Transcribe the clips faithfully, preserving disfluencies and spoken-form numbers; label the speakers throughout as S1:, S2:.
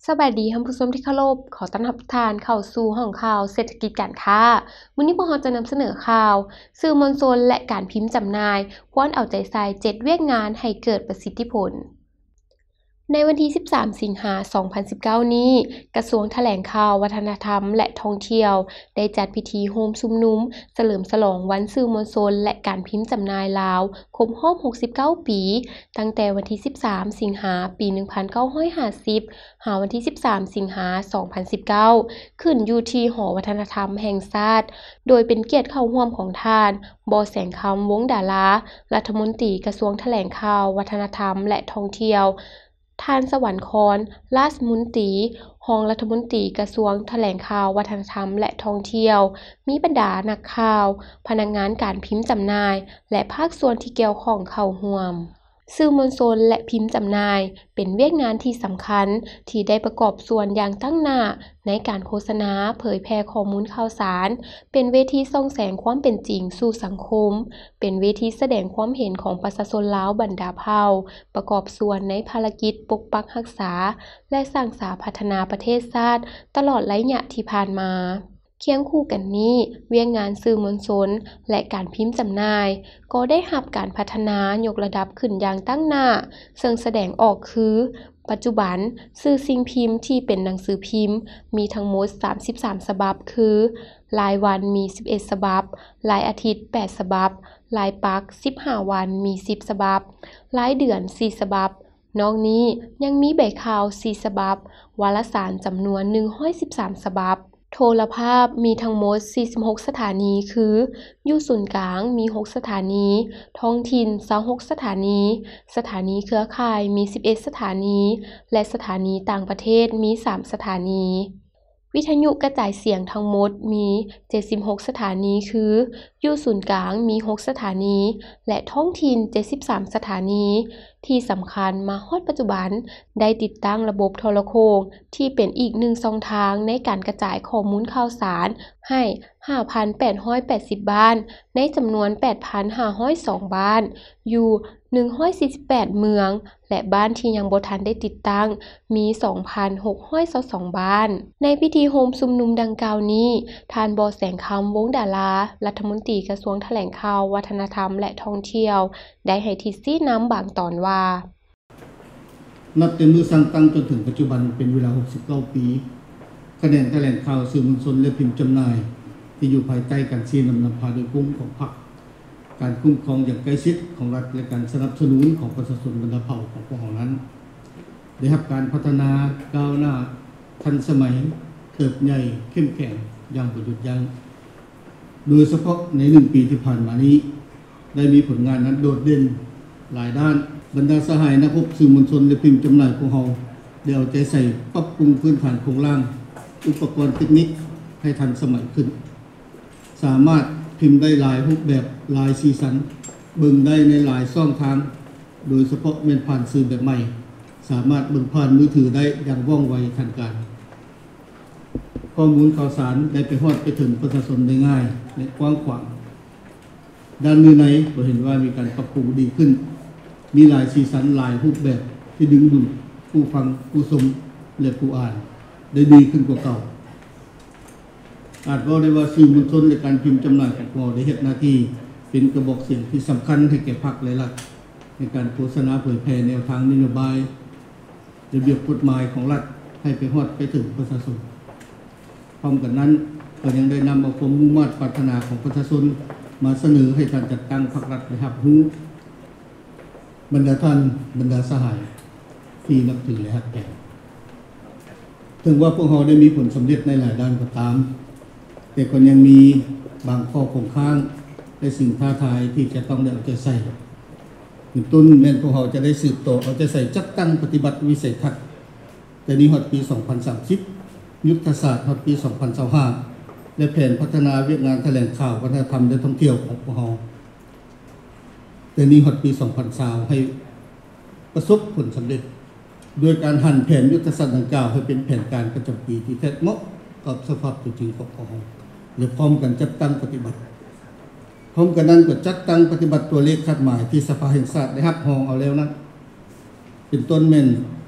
S1: สบายดีท่านผู้ชมที่เคารพขอต้อนรับทุกท่านเข้าสู่ห้องข่าวเศรษฐกิจการค้าวันนี้พวกเราจะนำเสนอข่าวสื่อมวลชนและการพิมพ์จำหน่ายควรเอาใจใส่เจ็ดเวียกงานให้เกิดประสิทธิผลในวันที่สิบสามสิงหาคมสองพันสิบเก้านี้กระทรวงแถลงข่าววัฒนธรรมและท่องเที่ยวได้จัดพิธีโฮมชุมนุมเฉลิมฉลองวันสื่อมวลชนและการพิมพ์จำหน่ายลาวครบรอบหกสิบเก้าปีตั้งแต่วันที่สิบสามสิงหาคมปีหนึ่งพันเก้าร้อยห้าสิบหาวันที่สิบสามสิงหาคมสองพันสิบเก้าขึ้นอยู่ที่หอวัฒนธรรมแห่งชาติโดยเป็นเกียรติเข้าร่วมของท่านบอแสงคำวงศ์ดารารัฐมนตรีกระทรวงแถลงข่าววัฒนธรรมและท่องเที่ยวท่านสวรรคร ราชมนตรีรองรัฐมนตรีกระทรวงแถลงข่าววัฒนธรรมและท่องเที่ยวมีบรรดานักข่าวพนักงานการพิมพ์จำหน่ายและภาคส่วนที่เกี่ยวข้องเข้าร่วมสื่อมวลชนและพิมพ์จำหน่ายเป็นเวียกงานที่สำคัญที่ได้ประกอบส่วนอย่างตั้งหน้าในการโฆษณาเผยแพร่ข้อมูลข่าวสารเป็นเวทีส่องแสงความเป็นจริงสู่สังคมเป็นเวทีแสดงความเห็นของประชาชนลาวบรรดาเผ่าประกอบส่วนในภารกิจปกปักรักษาและสร้างสรรค์พัฒนาประเทศชาติตลอดระยะที่ผ่านมาเคียงคู่กันนี้เวียกงานสื่อมวลชนและการพิมพ์จำหน่ายก็ได้รับการพัฒนายกระดับขึ้นอย่างตั้งหน้าซึ่งแสดงออกคือปัจจุบันสื่อสิ่งพิมพ์ที่เป็นหนังสือพิมพ์มีทั้งหมดสามสิบสามฉบับคือรายวันมีสิบเอ็ดฉบับรายอาทิตย์แปดฉบับรายปักสิบห้าวันมีสิบฉบับรายเดือนสี่ฉบับนอกนี้ยังมีใบข่าวสี่ฉบับวารสารจำนวนหนึ่งร้อยสิบสามฉบับโทรภาพมีทั้งหมดสี่สิบหกสถานีคืออยู่ศูนย์กลางมีหกสถานีท้องถิ่นยี่สิบหกสถานีสถานีเครือข่ายมีสิบเอ็ดสถานีและสถานีต่างประเทศมีสามสถานีวิทยุกระจายเสียงทั้งหมดมีเจ็ดสิบหกสถานีคืออยู่ศูนย์กลางมีหกสถานีและท้องถิ่นเจ็ดสิบสามสถานีที่สำคัญมาฮอดปัจจุบันได้ติดตั้งระบบโทรโข่งที่เป็นอีกหนึ่งช่องทางในการกระจายข้อมูลข่าวสารให้ ห้าพันแปดร้อยแปดสิบ บ้านในจำนวน แปดพันห้าร้อยสอง บ้านอยู่หนึ่งร้อยสี่สิบแปดเมืองและบ้านที่ยังบ่ทันได้ติดตั้งมี สองพันหกร้อยยี่สิบสอง บ้านในพิธีโฮมชุมนุมดังกล่าวนี้ท่านบอแสงคำวงศ์ดารารัฐมนตรีกระทรวงแถลงข่าววัฒนธรรมและท่องเที่ยวได้ให้ทิศชี้นำบางตอนว่า
S2: นับแต่มือสร้างตั้งจนถึงปัจจุบันเป็นเวลาหกสิบเก้าปีคะแนนแถลงข่าวสื่อมวลชนและพิมพ์จำหน่ายที่อยู่ภายใต้การชี้นำนำพาโดยกลุ่มของพรรคการคุ้มครองอย่างใกล้ชิดของรัฐและการสนับสนุนของประชาชนบรรดาเผ่าของพวกเรานั้นได้รับการพัฒนาก้าวหน้าทันสมัยเติบใหญ่เข้มแข็งอย่างประยุทธ์ยังโดยเฉพาะในหนึ่งปีที่ผ่านมานี้ได้มีผลงานนั้นโดดเด่นหลายด้านบรรดาสหายนักพบสื่อมวลชนและพิมพ์จำหน่ายของเราได้เอาใจใส่ปรับปรุงพื้นฐานโครงสร้างอุปกรณ์เทคนิคให้ทันสมัยขึ้นสามารถพิมพ์ได้หลายรูปแบบหลายสีสันเบิ่งได้ในหลายช่องทางโดยเฉพาะแม่นผ่านสื่อแบบใหม่สามารถเบิ่งผ่านมือถือได้อย่างว่องไวทันการข้อมูลข่าวสารได้ไปฮอดไปถึงประชาชนได้ง่ายและกว้างขวางด้านมือในเราเห็นว่ามีการปรับปรุงดีขึ้นมีหลายสีสันหลายรูปแบบที่ดึงดูดผู้ฟังผู้ชมและผู้อ่านได้ดีขึ้นกว่าเก่าอาจว่าได้ว่าสื่อมวลชนและการพิมพ์จำหน่ายของเราได้เฮ็ดหน้าที่เป็นกระบอกเสียงที่สำคัญให้แก่พรรคและรัฐในการโฆษณาเผยแพร่แนวทางนโยบายระเบียบกฎหมายของรัฐให้ไปฮอดไปถึงประชาชนพร้อมกันนั้นก็ยังได้นำเอาความมุ่งมั่นปรารถนาของประชาชนมาเสนอให้การจัดตั้งพรรครัฐได้รับรู้บรรดาท่านบรรดาสหายที่นับถือและฮักแก่ถึงว่าพวกเราได้มีผลสำเร็จในหลายด้านก็ตามแต่ก็ยังมีบางข้อคงค้างและสิ่งท้าทายที่จะต้องได้เอาใจใส่ถึงต้นแม่นพวกเราจะได้สืบต่อเอาใจใส่จัดตั้งปฏิบัติวิสัยทัศน์แต่นี้ฮอดปีสองพันสามสิบยุทธศาสตร์ฮอดปีสองพันยี่สิบห้าและแผนพัฒนาเวียกงานแถลงข่าววัฒนธรรมและท่องเที่ยวของพวกเราแต่นี้ฮอดปีสองพันยี่สิบให้ประสบผลสำเร็จโดยการหั่นแผนยุทธศาสตร์ดังกล่าวให้เป็นแผนการประจำปีที่แท้เหมาะกับสภาพจริงของพวกเราและพร้อมกันจัดตั้งปฏิบัติพร้อมกันนั้นก็จัดตั้งปฏิบัติตัวเลขคาดหมายที่สภาแห่งชาติได้รับรองเอาแล้วนั้นเป็นต้นแม่นก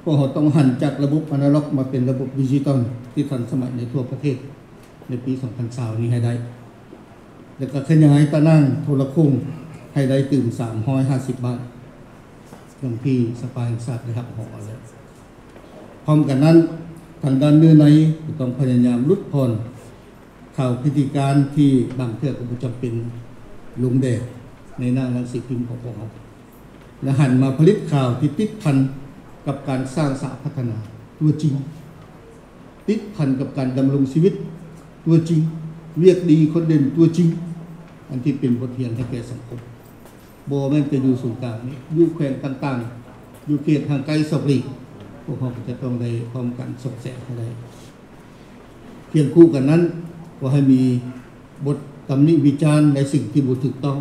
S2: วกเราต้องหันจากระบบอนาล็อกมาเป็นระบบดิจิตอลที่ทันสมัยในทั่วประเทศในปีสองพันยี่สิบนี้ให้ได้แล้วก็ขยายตะนั่งโทรคมให้ได้ตื่นสามร้อยห้าสิบบาทอย่างที่สภาแห่งชาติได้รับหอแล้วพร้อมกันนั้นทางด้านเนื้อในต้องพยายามลดผ่อนข่าวพิธีการที่บางเทื่อก็บ่จำเป็นลงแดดในหน้าหนังสือพิมพ์ของพวกเราและหันมาผลิตข่าวที่ติดพันกับการสร้างสาพัฒนาตัวจริงติดพันกับการดำรงชีวิตตัวจริงเรียกดีคนเด่นตัวจริงอันที่เป็นบทเรียนให้แก่สังคมโบแม่นจะอยู่ศูนย์กลางนี้อยู่แขวงต่างๆอยู่เขตทางไกลสอบหลีกพวกเราจะต้องได้พร้อมกันส่งแสงให้ได้เพียงคู่กันนั้นก็ให้มีบทตำหนิวิจารณ์ในสิ่งที่บ่ถูกต้อง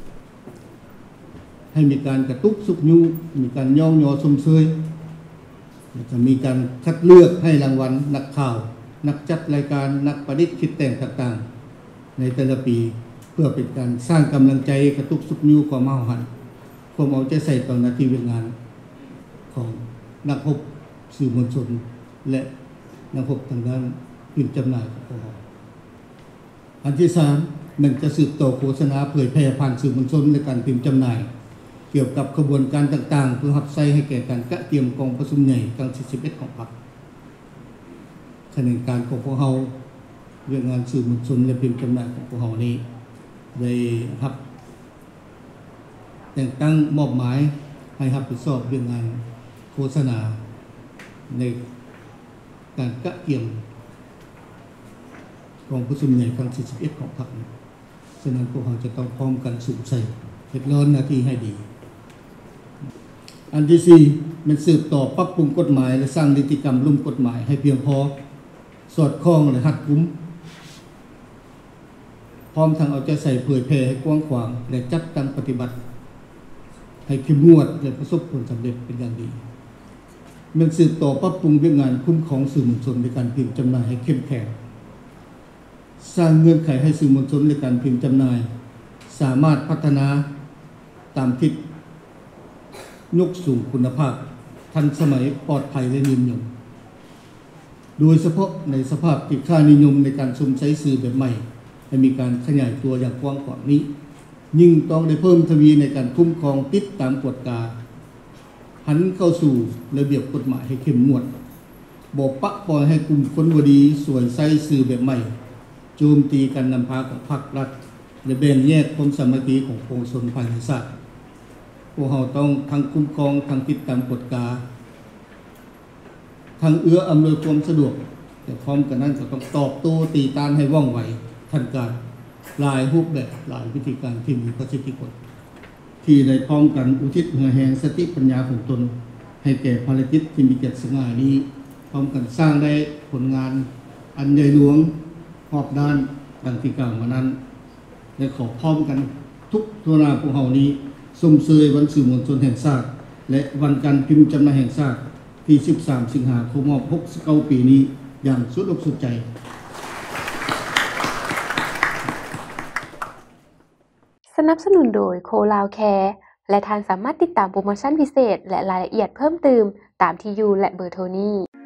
S2: ให้มีการกระตุกสุกยุมีการย่องยอสมเชยจะมีการคัดเลือกให้รางวัลนักข่าวนักจัดรายการนักประดิษฐ์คิดแต่งต่างๆในแต่ละปีเพื่อเป็นการสร้างกำลังใจกระตุกสุกยุความเมาหันความเอาใจใส่ต่อหน้าที่งานของนักพบสื่อมวลชนและนักพบทางด้านพิมพ์จำหน่ายของพวกเราอันที่สามหนึ่งจะสืบต่อโฆษณาเผยแพร่ผ่านสื่อมวลชนในการพิมพ์จำหน่ายเกี่ยวกับกระบวนการต่างๆเพื่อหับไส้ให้แก่การกะเตรียมกองประชุมใหญ่ครั้งที่สิบเอ็ดของพรรคขณะการของพวกเราเรื่องงานสื่อมวลชนและพิมพ์จำหน่ายของพวกเรานี้ได้รับแต่งตั้งมอบหมายให้รับผิดชอบเรื่องงานโฆษณาในการกะเตรียมกองประชุมใหญ่ครั้งที่สิบเอ็ดของพรรคฉะนั้นพวกเราจะต้องพร้อมกันสูงใส่เฮ็ดร้อนหน้าที่ให้ดีอันที่สี่มันสืบต่อปรับปรุงกฎหมายและสร้างนิติกรรมร่วมกฎหมายให้เพียงพอสอดคล้องและหัดกุมพร้อมทั้งเอาใจใส่เผยแพร่ให้กว้างขวางและจัดการปฏิบัติให้เข้มงวดและประสบผลสำเร็จเป็นอย่างดีมันสืบต่อปรับปรุงเรื่องงานคุ้มครองสื่อมวลชนในการพิมพ์จำหน่ายให้เข้มแข็งสร้างเงื่อนไขให้สื่อมวลชนในการพิมพ์จำหน่ายสามารถพัฒนาตามทิศยกสู่คุณภาพทันสมัยปลอดภัยและนิยมโดยเฉพาะในสภาพที่ค่านิยมในการชมใช้สื่อแบบใหม่ให้มีการขยายตัวอย่างกว้างขวางนี้ยิ่งต้องได้เพิ่มทวีในการคุ้มครองติดตามกฎกาหันเข้าสู่ระเบียบกฎหมายให้เข้มงวดบ่ปะปล่อยให้กลุ่มคนบ่ดีสวยใช้สื่อแบบใหม่โจมตีการนำพาของพรรครัฐและแบ่งแยกความสามัคคีของปวงชนภายในชาติพวกเราต้องทั้งคุ้มครองทั้งติดตามกฎกาทั้งเอื้ออำนวยความสะดวกแต่พร้อมกันนั้นก็ต้องตอบโต้ตีต้านให้ว่องไวทันการหลายรูปแบบหลายวิธีการที่มีประสิทธิผลที่ได้พร้อมกันอุทิศเหือแห่งสติปัญญาของตนให้แก่ภารกิจที่มีเกียรติสง่านี้พร้อมกันสร้างได้ผลงานอันใหญ่หลวงรอบด้านดังที่กล่าวมานั้นและขอพร้อมกันทุกตัวนาพวกเฮานี้สมเสยวันสื่อมวลชนแห่งชาติและวันการพิมพ์จำหน่ายแห่งชาติที่สิบสามสิงหาคมหกสิบเก้าปีนี้อย่างสุดอกสุดใจ
S1: สนับสนุนโดยโคลาวแคร์และท่านสามารถติดตามโปรโมชั่นพิเศษและรายละเอียดเพิ่มเติมตามที่อยู่และเบอร์โทรนี้